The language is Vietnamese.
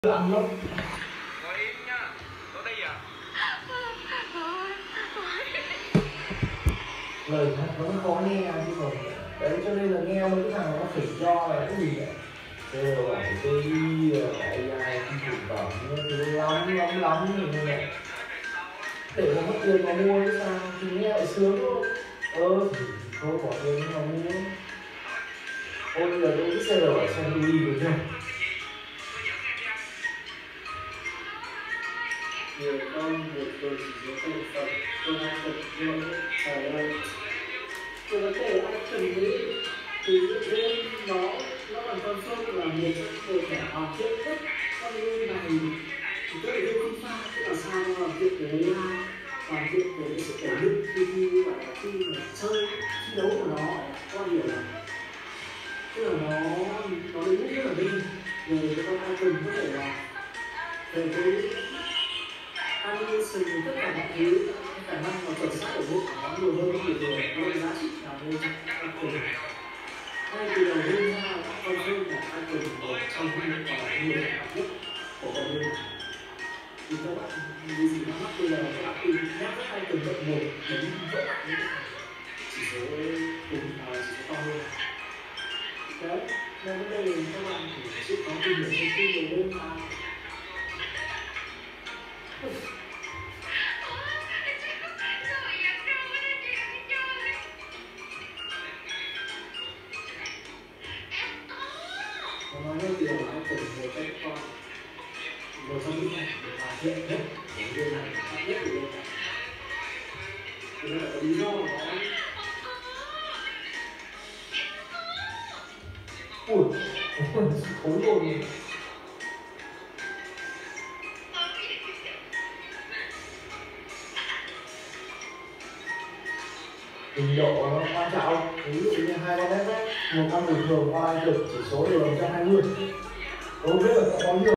Ăn lắm. Ngồi im nha. Tôi đây à? Lời thật nó khó nghe chứ còn đấy, cho nên là nghe mấy cái thằng nó phải cho là cái gì vậy? Kêu là bảo cái AI kinh khủng phẩm nó thứ lắm như vậy. Để mà mất tiền mà mua chứ sao? Thì nghe lại sướng thôi. Thì thôi bỏ tiền mà mua. Ôi bây giờ tôi cứ xe ở xem tôi đi được chưa? Nhiều con một tuần chỉ có thành phần tôi đang tập luyện trời ơi, tôi có thể ai chuẩn bị thì game nó còn confirm là một trong người thể hoàn thiện nhất con game này thì tôi lại game FIFA, tức là sao nó hoàn thiện cái AI, hoàn thiện cái sự ổn định khi gọi là khi mà chơi thi đấu của nó, con hiểu là tức là nó đến mức rất là đỉnh về cái con icon có thể là về cái animation tất cả mọi thứ, khả năng mà chuẩn xác của bộ của nó nhiều hơn rất nhiều rồi, nó giá trị nào lên icon ngay từ đầu game ra con game là icon một trong những nhiều đặc nhất của con game. Thì các bạn vì gì nó mắc bây giờ các bạn tìm nhắc các icon bậc một đến vỡ những chỉ số cùng chỉ số to hơn đấy, nên vấn đề các bạn phải chịu có tìm hiểu thông tin nhiều hơn mà. Nó nói điều là cần một cái con một trong những này để hoàn thiện nhất của game này, khác nhất của game này. Thế nên là lý do của nó ui khối luôn. Trình độ nó quan trọng, ví dụ như 2 con đấy, một con bình thường qua cực chỉ số đều 120. Tôi không biết là có bao nhiêu.